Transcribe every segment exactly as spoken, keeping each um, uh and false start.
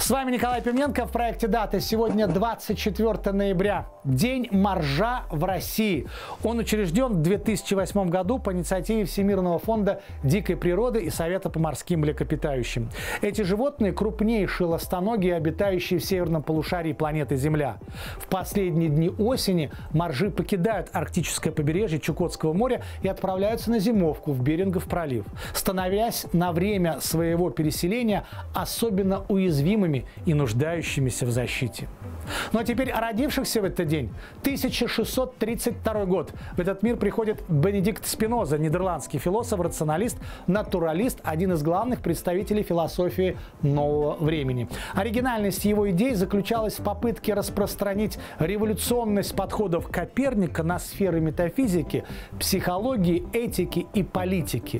С вами Николай Пименко в проекте «Дата». Сегодня двадцать четвёртое ноября. День моржа в России. Он учрежден в две тысячи восьмом году по инициативе Всемирного фонда дикой природы и Совета по морским млекопитающим. Эти животные – крупнейшие ластоногие, обитающие в северном полушарии планеты Земля. В последние дни осени моржи покидают арктическое побережье Чукотского моря и отправляются на зимовку в Берингов пролив, становясь на время своего переселения особенно уязвимыми и нуждающимися в защите. Ну а теперь о родившихся в этот день. тысяча шестьсот тридцать второй год. В этот мир приходит Бенедикт Спиноза, нидерландский философ, рационалист, натуралист, один из главных представителей философии нового времени. Оригинальность его идей заключалась в попытке распространить революционность подходов Коперника на сферы метафизики, психологии, этики и политики.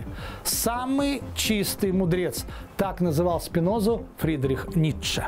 Самый чистый мудрец – так называл Спинозу Фридрих Ницше.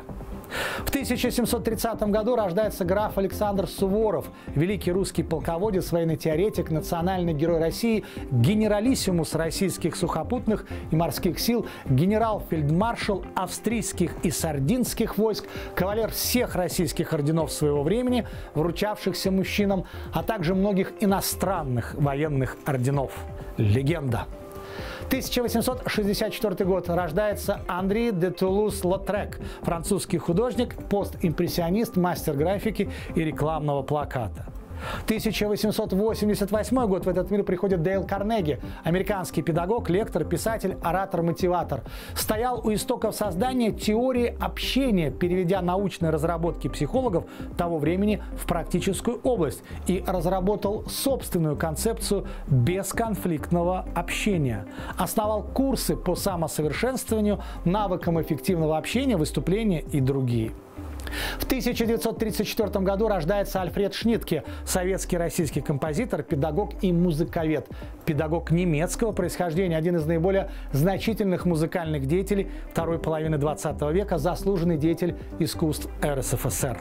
В тысяча семьсот тридцатом году рождается граф Александр Суворов, великий русский полководец, военный теоретик, национальный герой России, генералиссимус российских сухопутных и морских сил, генерал-фельдмаршал австрийских и сардинских войск, кавалер всех российских орденов своего времени, вручавшихся мужчинам, а также многих иностранных военных орденов. Легенда. тысяча восемьсот шестьдесят четвёртый год. Рождается Анри де Тулус-Лотрек, французский художник, постимпрессионист, мастер графики и рекламного плаката. тысяча восемьсот восемьдесят восьмой год. В этот мир приходит Дейл Карнеги, американский педагог, лектор, писатель, оратор, мотиватор. Стоял у истоков создания теории общения, переведя научные разработки психологов того времени в практическую область, и разработал собственную концепцию бесконфликтного общения. Основал курсы по самосовершенствованию, навыкам эффективного общения, выступления и другие. В тысяча девятьсот тридцать четвёртом году рождается Альфред Шнитке, советский российский композитор, педагог и музыковед. Педагог немецкого происхождения, один из наиболее значительных музыкальных деятелей второй половины двадцатого века, заслуженный деятель искусств эр эс эф эс эр.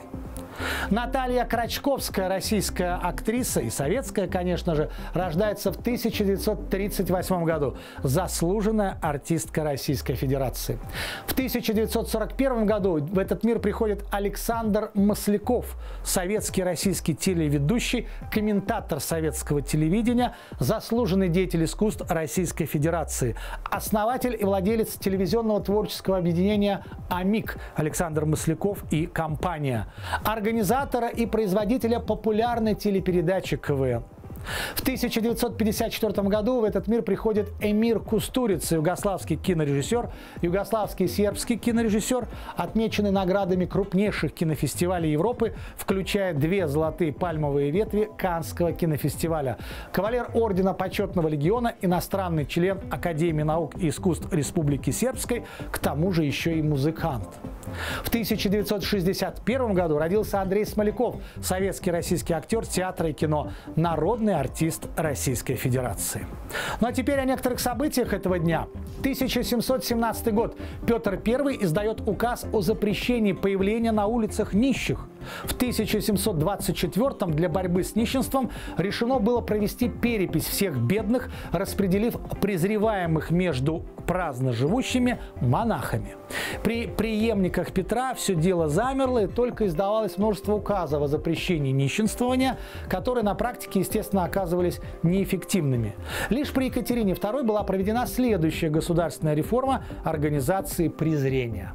Наталья Крачковская, российская актриса и советская, конечно же, рождается в тысяча девятьсот тридцать восьмом году. Заслуженная артистка Российской Федерации. В тысяча девятьсот сорок первом году в этот мир приходит Александр Масляков, советский российский телеведущий, комментатор советского телевидения, заслуженный деятель искусств Российской Федерации, основатель и владелец телевизионного творческого объединения «Амик» Александр Масляков и компания. Организатора и производителя популярной телепередачи ка вэ эн. В тысяча девятьсот пятьдесят четвёртом году в этот мир приходит Эмир Кустурица, югославский кинорежиссер, югославский сербский кинорежиссер, отмеченный наградами крупнейших кинофестивалей Европы, включая две золотые пальмовые ветви Каннского кинофестиваля, кавалер ордена Почетного легиона, иностранный член Академии наук и искусств Республики Сербской, к тому же еще и музыкант. В тысяча девятьсот шестьдесят первом году родился Андрей Смоляков, советский российский актер театра и кино, народный артист Российской Федерации. Ну а теперь о некоторых событиях этого дня. тысяча семьсот семнадцатый год. Петр Первый издает указ о запрещении появления на улицах нищих. В тысяча семьсот двадцать четвёртом для борьбы с нищенством решено было провести перепись всех бедных, распределив презреваемых между праздно живущими монахами. При преемниках Петра все дело замерло, и только издавалось множество указов о запрещении нищенствования, которые на практике, естественно, оказывались неэффективными. Лишь при Екатерине Второй была проведена следующая государственная реформа организации презрения.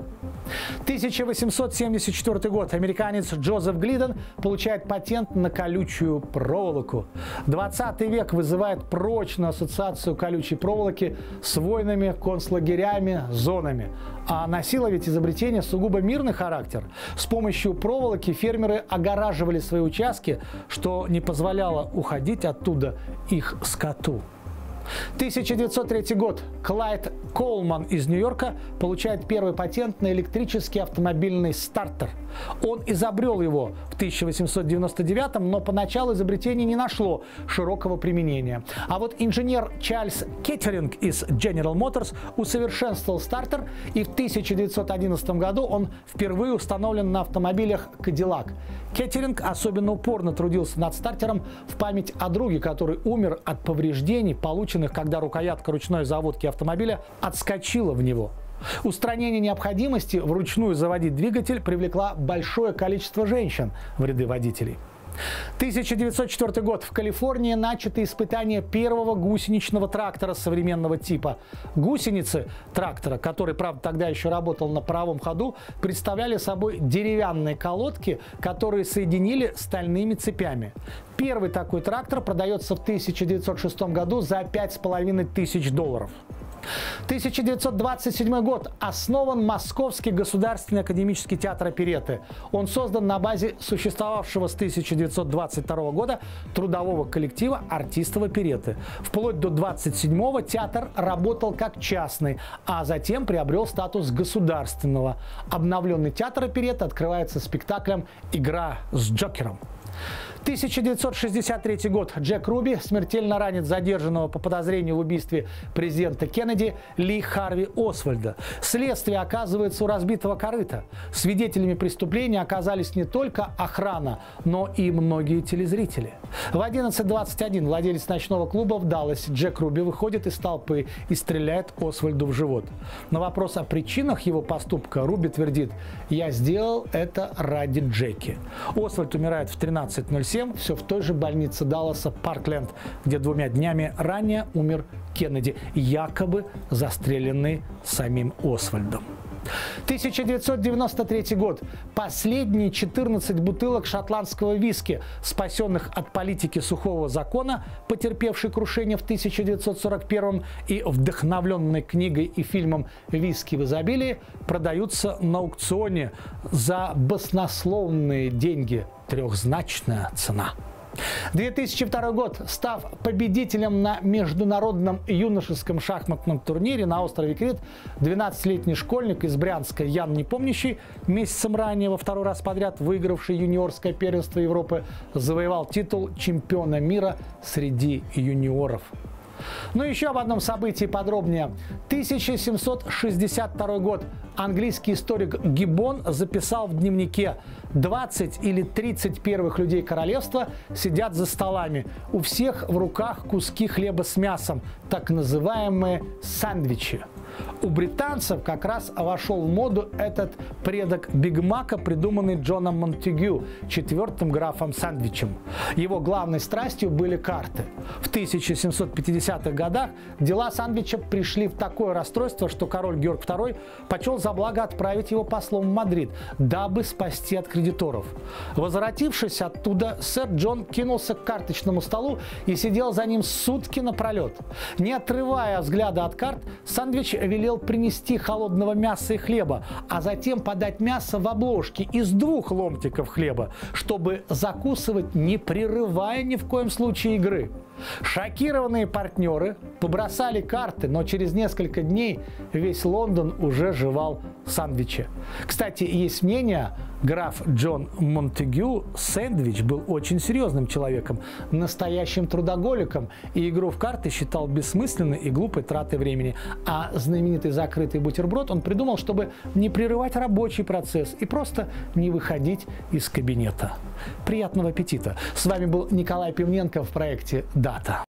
тысяча восемьсот семьдесят четвёртый год. Американец Джозеф Глиден получает патент на колючую проволоку. двадцатый век вызывает прочную ассоциацию колючей проволоки с войнами, концлагерями, зонами. А носило ведь изобретение сугубо мирный характер. С помощью проволоки фермеры огораживали свои участки, что не позволяло уходить оттуда их скоту. тысяча девятьсот третий год. Клайд Колман из Нью-Йорка получает первый патент на электрический автомобильный стартер. Он изобрел его в тысяча восемьсот девяносто девятом, но поначалу изобретение не нашло широкого применения. А вот инженер Чарльз Кеттеринг из General Motors усовершенствовал стартер, и в тысяча девятьсот одиннадцатом году он впервые установлен на автомобилях Cadillac. Кеттеринг особенно упорно трудился над стартером в память о друге, который умер от повреждений, полученных, когда рукоятка ручной заводки автомобиля отскочила в него. Устранение необходимости вручную заводить двигатель привлекла большое количество женщин в ряды водителей. тысяча девятьсот четвёртый год. В Калифорнии начаты испытания первого гусеничного трактора современного типа. Гусеницы трактора, который, правда, тогда еще работал на паровом ходу, представляли собой деревянные колодки, которые соединили стальными цепями. Первый такой трактор продается в тысяча девятьсот шестом году за пять с половиной тысяч долларов. тысяча девятьсот двадцать седьмой год. Основан Московский государственный академический театр оперетты. Он создан на базе существовавшего с тысяча девятьсот двадцать второго года трудового коллектива артистов оперетты. Вплоть до двадцать седьмого театр работал как частный, а затем приобрел статус государственного. Обновленный театр оперетты открывается спектаклем «Игра с Джокером». тысяча девятьсот шестьдесят третий год. Джек Руби смертельно ранит задержанного по подозрению в убийстве президента Кеннеди Ли Харви Освальда. Следствие оказывается у разбитого корыта. Свидетелями преступления оказались не только охрана, но и многие телезрители. В одиннадцать двадцать один владелец ночного клуба в Далласе Джек Руби выходит из толпы и стреляет Освальду в живот. На вопрос о причинах его поступка Руби твердит: «Я сделал это ради Джеки». Освальд умирает в тринадцать ноль семь, все в той же больнице Далласа Паркленд, где двумя днями ранее умер Кеннеди, якобы застреленный самим Освальдом. тысяча девятьсот девяносто третий год. Последние четырнадцать бутылок шотландского виски, спасенных от политики сухого закона, потерпевшей крушение в тысяча девятьсот сорок первом и вдохновленной книгой и фильмом «Виски в изобилии», продаются на аукционе за баснословные деньги. Трехзначная цена. две тысячи второй год. Став победителем на международном юношеском шахматном турнире на острове Крит, двенадцатилетний школьник из Брянска Ян Непомнящий, месяцем ранее во второй раз подряд выигравший юниорское первенство Европы, завоевал титул чемпиона мира среди юниоров. Но еще об одном событии подробнее. тысяча семьсот шестьдесят второй год. Английский историк Гиббон записал в дневнике: двадцать или тридцать первых людей королевства сидят за столами. У всех в руках куски хлеба с мясом, так называемые сэндвичи. У британцев как раз вошел в моду этот предок Биг Мака, придуманный Джоном Монтегю, четвертым графом Сэндвичем. Его главной страстью были карты. В тысяча семьсот пятидесятых годах дела Сэндвича пришли в такое расстройство, что король Георг второй почел за благо отправить его послом в Мадрид, дабы спасти от кредиторов. Возвратившись оттуда, сэр Джон кинулся к карточному столу и сидел за ним сутки напролет. Не отрывая взгляда от карт, Сэндвич велел принести холодного мяса и хлеба, а затем подать мясо в обложке из двух ломтиков хлеба, чтобы закусывать, не прерывая ни в коем случае игры. Шокированные партнеры побросали карты, но через несколько дней весь Лондон уже жевал сэндвичи. Кстати, есть мнение, граф Джон Монтегю Сэндвич был очень серьезным человеком, настоящим трудоголиком, и игру в карты считал бессмысленной и глупой тратой времени. А знаменитый закрытый бутерброд он придумал, чтобы не прерывать рабочий процесс и просто не выходить из кабинета. Приятного аппетита! С вами был Николай Пивненко в проекте «Дата».